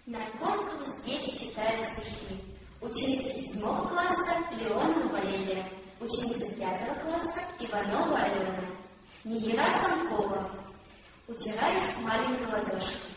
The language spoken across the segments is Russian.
На конкурс дети читают стихи. Ученица 7 класса Леонова Валерия, ученица 5 класса Иванова Алена. Нигера Самкова. Утираясь маленькой ладошкой.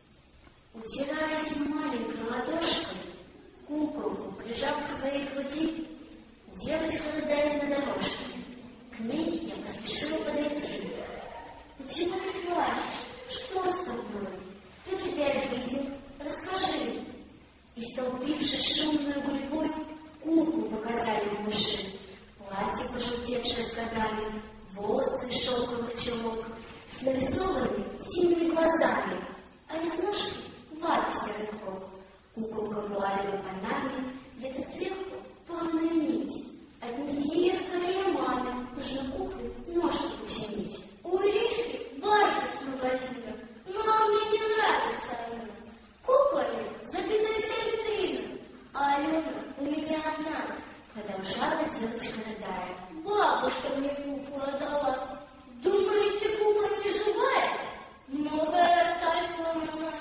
Утираясь маленькой ладошкой, куколку, прижав к своей груди, девочка рыдает на дорожке. К ней я поспешила подойти. Почему ты плачешь? Что с тобой? Кто тебя обидел? Расскажи. И, столпившись шумной гурьбой, куклу показали мужи. Платье, пожелтевшее с годами, волосы из шелковых чулок, с нарисованными синими глазами, а из ножки ваты серый клок. Куколка вуалила панами, где-то сверху порванная нить. Отнеси ее скорее маме, нужно кукле ножку починить. У Иришки Барби с магазина, но мне не нравится она. Куклами забита вся витрина, а Алена у меня одна. Продолжала девочка рыдая. Бабушка мне куклу отдала. Думаете, кукла не живая? Многое рассказывала она.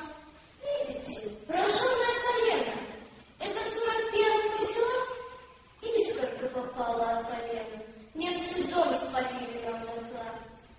Видите, прожженное колено. Это в 41-м село искорка попала от колена. Немцы дом спалили нам назад.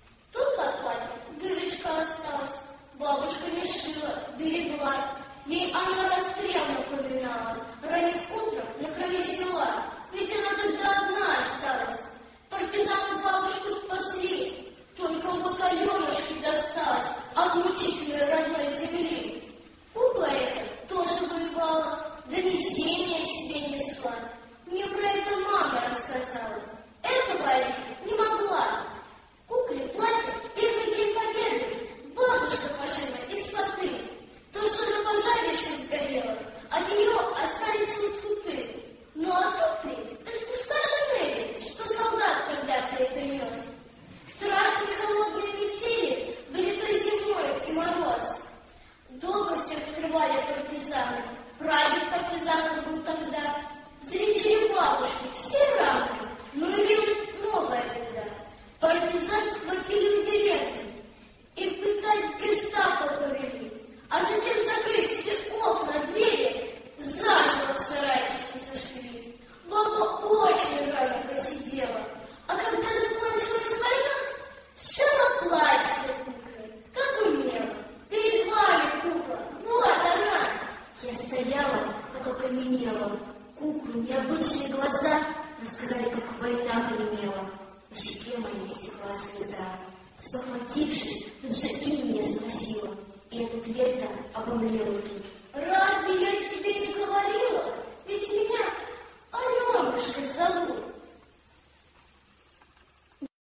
Тут от платья дырочка осталась. Бабушка не шила, берегла. Ей она расстрел напоминала. Ранним утром на краю села. Ведь она тогда одна осталась. Партизаны бабушку спасли. Только в батальонушке досталось от мучительной родной земли. Кукла эта тоже воевала, донесения в себе несла. Мне про это мама рассказала. Этого я не могла. Кукле платье первый день победы. Бабушка пошила из фаты. То, что на пожарище сгорело, от нее остались лоскуты. Ну а туфли из куска шинели, что солдат когда-то ей принес. Страшные холодные метели были той зимой и мороз. Долго все скрывали партизаны. Прадед партизанов был тогда. Зрители бабушки все равны, но явилась новая беда. Партизан схватили в деревню и пытать гестапо повели, а затем, закрыв все окна, двери, заживо в сарайчике сожгли. Баба очень рано посидела, а когда закончилась война, сшила платье куклой, как умела. Перед вами кукла, вот она. Я стояла, как окаменела. Куклу необычные глаза рассказали, как война гремела. По щеке моей стекла слеза. Спохватившись, тут же имя меня спросила. И от ответа обомлела тут. Разве я